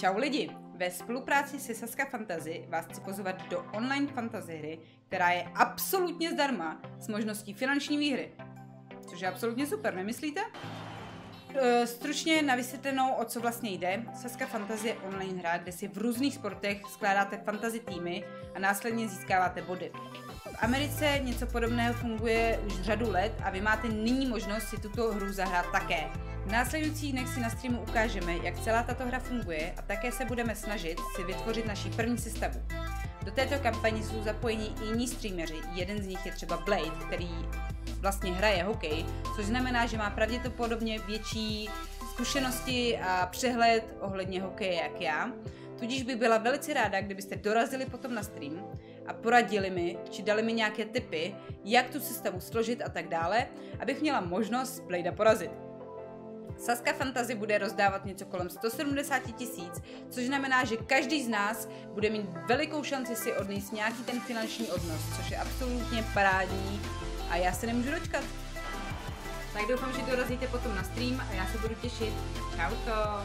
Čau lidi, ve spolupráci se Saska Fantasy vás chci pozvat do online fantasy hry, která je absolutně zdarma s možností finanční výhry. Což je absolutně super, nemyslíte? Stručně na vysvětlenou, o co vlastně jde. Saska Fantasy je online hra, kde si v různých sportech skládáte fantasy týmy a následně získáváte body. V Americe něco podobného funguje už řadu let a vy máte nyní možnost si tuto hru zahrát také. V následujících dnech si na streamu ukážeme, jak celá tato hra funguje a také se budeme snažit si vytvořit naši první sestavu. Do této kampaně jsou zapojeni i jiní streameři, jeden z nich je třeba Blade, který vlastně hraje hokej, což znamená, že má pravděpodobně větší zkušenosti a přehled ohledně hokeje jak já. Tudíž bych byla velice ráda, kdybyste dorazili potom na stream a poradili mi, či dali mi nějaké tipy, jak tu sestavu složit a tak dále, abych měla možnost Bladea porazit. Saska Fantasy bude rozdávat něco kolem 170 000, což znamená, že každý z nás bude mít velikou šanci si odnést nějaký ten finanční odnos, což je absolutně parádní a já se nemůžu dočkat. Tak doufám, že dorazíte potom na stream a já se budu těšit. Čauko!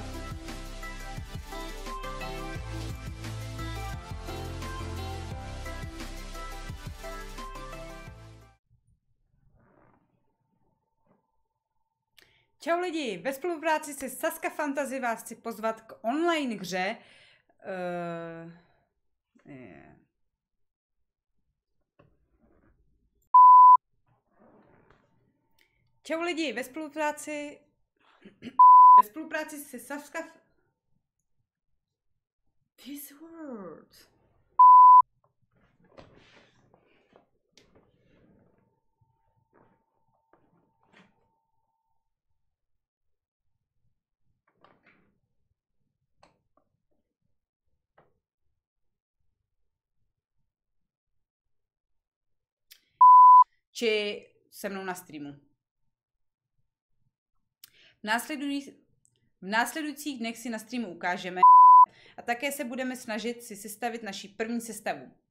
Čau lidi, ve spolupráci se Saska Fantasy vás chci pozvat k online hře. Čau lidi, ve spolupráci se Saska... These words. Či se mnou na streamu. V následujících dnech si na streamu ukážeme a také se budeme snažit si sestavit naši první sestavu.